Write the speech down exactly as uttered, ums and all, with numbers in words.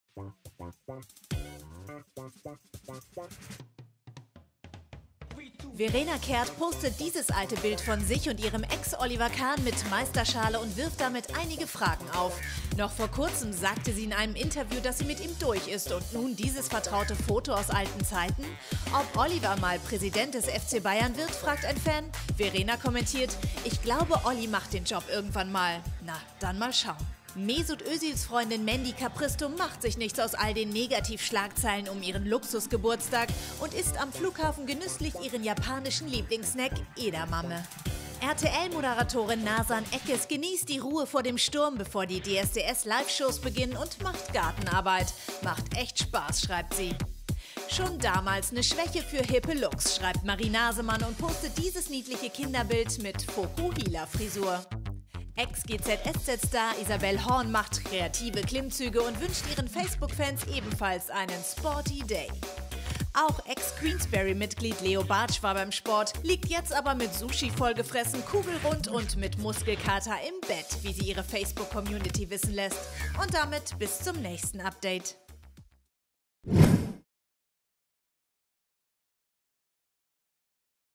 Verena Kehrt postet dieses alte Bild von sich und ihrem Ex Oliver Kahn mit Meisterschale und wirft damit einige Fragen auf. Noch vor kurzem sagte sie in einem Interview, dass sie mit ihm durch ist und nun dieses vertraute Foto aus alten Zeiten? Ob Oliver mal Präsident des F C Bayern wird, fragt ein Fan. Verena kommentiert, ich glaube, Olli macht den Job irgendwann mal. Na, dann mal schauen. Mesut Özils Freundin Mandy Capristo macht sich nichts aus all den Negativschlagzeilen um ihren Luxusgeburtstag und isst am Flughafen genüsslich ihren japanischen Lieblingssnack Edamame. R T L-Moderatorin Nasan Eckes genießt die Ruhe vor dem Sturm, bevor die D S D S-Live-Shows beginnen und macht Gartenarbeit. Macht echt Spaß, schreibt sie. Schon damals eine Schwäche für hippe Looks, schreibt Marie Nasemann und postet dieses niedliche Kinderbild mit Fokuhila-Frisur. Ex-G Z S Z-Star Isabelle Horn macht kreative Klimmzüge und wünscht ihren Facebook-Fans ebenfalls einen Sporty Day. Auch Ex-Queensberry-Mitglied Leo Bartsch war beim Sport, liegt jetzt aber mit Sushi vollgefressen, kugelrund und mit Muskelkater im Bett, wie sie ihre Facebook-Community wissen lässt. Und damit bis zum nächsten Update.